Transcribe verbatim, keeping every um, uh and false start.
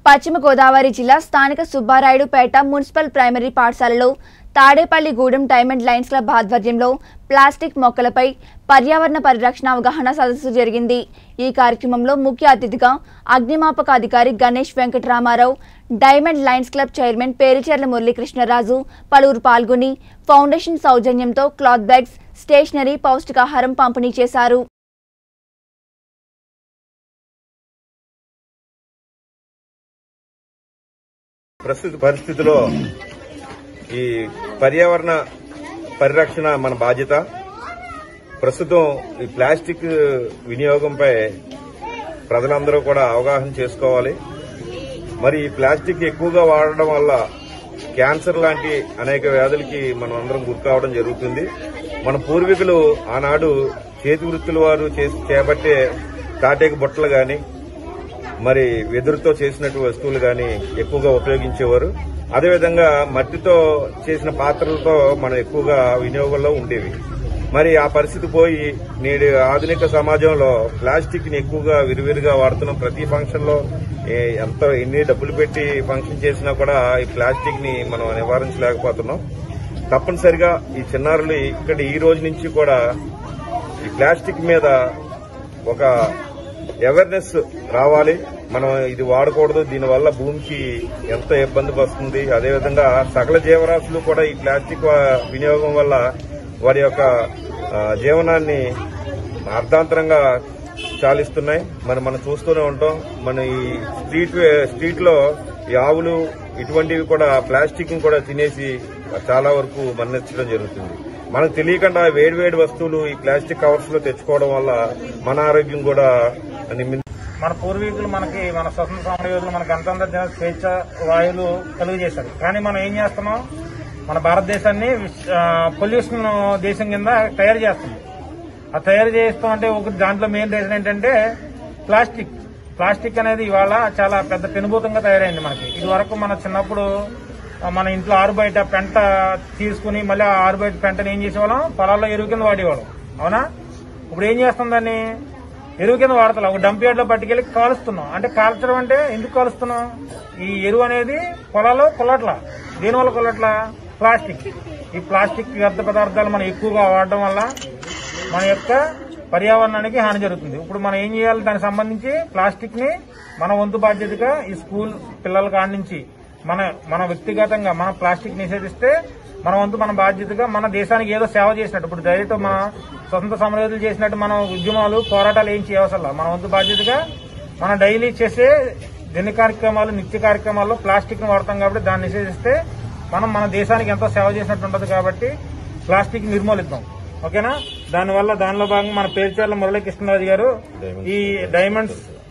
పశ్చిమ గోదావరి జిల్లా స్థానిక సుబ్బారాయుడుపేట మున్సిపల్ ప్రైమరీ పాఠశాలలో తాడేపల్లిగూడెం డైమండ్ లయన్స్ క్లబ్ ఆధ్వర్యంలో ప్లాస్టిక్ మొక్కలపై పర్యావరణ పరిరక్షణ అవగాహన సదస్సు జరిగింది। ఈ కార్యక్రమంలో ముఖ్య అతిథిగా అగ్నిమాపక అధికారి Ganesh Venkataramarao, diamond lions club chairman Pericherla Muralikrishnaraju పలువురు పాల్గొని ఫౌండేషన్ సౌజన్యంతో క్లాత్ బ్యాగ్స్, స్టేషనరీ, పౌష్టికాహారం పంపిణీ చేశారు। ప్రస్తుత పరిస్థితిలో ఈ పర్యావరణ పరిరక్షణ మన బాధ్యత। ప్రస్తుతం ఈ ప్లాస్టిక్ వినియోగంపై ప్రజలందరూ కూడా అవగాహన చేసుకోవాలి। మరి ఈ ప్లాస్టిక్ ఎక్కువగా వాడడం వల్ల క్యాన్సర్ లాంటి అనేక వ్యాధులకి మనం అందరం గురికావడం జరుగుతుంది। మన పూర్వీకులు ఆనాడు చేతి వృత్తుల వారు చేపట్టే తాటేక బుట్టలు గాని మరి వెదురుతో చేసినట్టు వస్తువులు గాని ఎక్కువగా ఉపయోగించేవారు। అదేవిధంగా మట్టితో చేసిన పాత్రలతో మనం ఎక్కువగా వినియోగంలో ఉండేవి। మరి ఆ పరిస్థితి పోయి నేడు ఆధునిక సమాజంలో ప్లాస్టిక్ ని ఎక్కువగా విరివిరిగా వాడుతున్నాం। ప్రతి ఫంక్షన్ లో ఎంత ఎన్ని డబ్బులు పెట్టి ఫంక్షన్ చేసినా కూడా ఈ ప్లాస్టిక్ ని మనం నివారించలేకపోతున్నాం। తప్పనిసరిగా ఈ చిన్నారులు ఇక్కడ ఈ రోజు నుంచి కూడా ఈ ప్లాస్టిక్ మీద ఒక అవేర్నెస్ రావాలి। మనం ఇది వాడకూడదు, దీనివల్ల భూమికి ఎంత ఇబ్బంది వస్తుంది, అదేవిధంగా సకల జీవరాశులు కూడా ఈ ప్లాస్టిక్ వినియోగం వల్ల వారి యొక్క జీవనాన్ని అర్థాంతరంగా చాలిస్తున్నాయి। మరి మనం చూస్తూనే ఉంటాం, మన ఈ స్ట్రీట్ స్ట్రీట్ లో ఈ ఆవులు ఇటువంటివి కూడా ప్లాస్టిక్ ని కూడా తినేసి చాలా వరకు మరణించడం జరుగుతుంది। మనకు తెలియకుండా వేడి వేడి వస్తువులు ఈ ప్లాస్టిక్ కవర్స్ లో తెచ్చుకోవడం వల్ల మన ఆరోగ్యం కూడా మన పూర్వీకులు మనకి మన స్వతంత్ర సమరయోధులు మనకి అంతంత స్వేచ్ఛ వాయువులు కలుగు చేశారు। కానీ మనం ఏం చేస్తున్నాం, మన భారతదేశాన్ని పొల్యూషన్ దేశం కింద తయారు చేస్తున్నాం। ఆ తయారు చేస్తాం అంటే ఒక దాంట్లో మెయిన్ రీజన్ ఏంటంటే ప్లాస్టిక్ ప్లాస్టిక్ అనేది ఇవాళ చాలా పెద్ద పెనుభూతంగా తయారైంది మనకి। ఇది వరకు మన చిన్నప్పుడు మన ఇంట్లో ఆరు బయట పెంట తీసుకుని మళ్ళీ ఆ ఆరు బయట పెంటని ఏం చేసేవాళ్ళం, పొలాల్లో ఎరువు కింద వాడేవాళ్ళం, అవునా? ఇప్పుడు ఏం చేస్తుందని ఎరువు కింద వాడతాం, ఒక డంప్ యార్డ్ లో పట్టుకెళ్ళి కాలుస్తున్నాం। అంటే కాల్చడం అంటే ఎందుకు కాలుస్తున్నాం, ఈ ఎరువు అనేది పొలాల్లో కొల్లట్లా, దీనివల్ల కొల్లట్లా ప్లాస్టిక్। ఈ ప్లాస్టిక్ వ్యర్థ పదార్థాలు మనం ఎక్కువగా వాడడం వల్ల మన యొక్క పర్యావరణానికి హాని జరుగుతుంది। ఇప్పుడు మనం ఏం చేయాలి, దానికి సంబంధించి ప్లాస్టిక్ ని మన వంతు బాధ్యతగా ఈ స్కూల్ పిల్లల కాడి నుంచి మన మన వ్యక్తిగతంగా మన ప్లాస్టిక్ నిషేధిస్తే మన వంతు మన బాధ్యతగా మన దేశానికి ఏదో సేవ చేసినట్టు, ఇప్పుడు దయతో మన స్వతంత్ర సమరయోధులు చేసినట్టు మన ఉద్యమాలు పోరాటాలు ఏం చేయవసరం, మన వంతు బాధ్యతగా మనం డైలీ చేసే దిన కార్యక్రమాలు నిత్య కార్యక్రమాల్లో ప్లాస్టిక్ ని వాడతాం కాబట్టి దాన్ని నిషేధిస్తే మనం మన దేశానికి ఎంతో సేవ చేసినట్టు ఉంటుంది। కాబట్టి ప్లాస్టిక్ నిర్మూలిద్దాం, ఓకేనా? దానివల్ల దానిలో భాగంగా మన పేరిచెర్ల మురళీకృష్ణరాజు గారు ఈ డైమండ్స్